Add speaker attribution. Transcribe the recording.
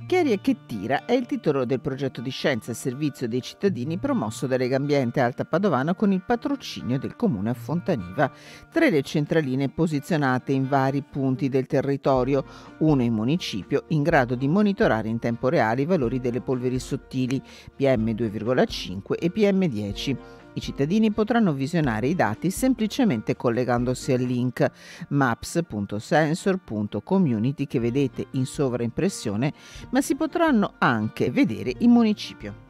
Speaker 1: Chi aria che tira è il titolo del progetto di scienza e servizio dei cittadini promosso da Legambiente Alta Padovana con il patrocinio del comune a Fontaniva. 3 le centraline posizionate in vari punti del territorio, uno in municipio in grado di monitorare in tempo reale i valori delle polveri sottili PM2,5 e PM10. I cittadini potranno visionare i dati semplicemente collegandosi al link maps.sensor.community che vedete in sovraimpressione, ma si potranno anche vedere in municipio.